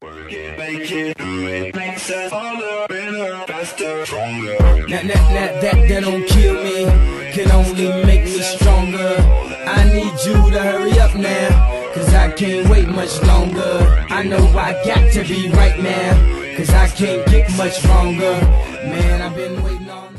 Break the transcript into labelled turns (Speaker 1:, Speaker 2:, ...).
Speaker 1: Work it, make it, do it, makes us harder, better, faster, stronger.
Speaker 2: That don't kill me, can only make me stronger. I need you to hurry up now, cause I can't wait much longer. I know I got to be right now, cause I can't get much longer. Man, I've been waiting all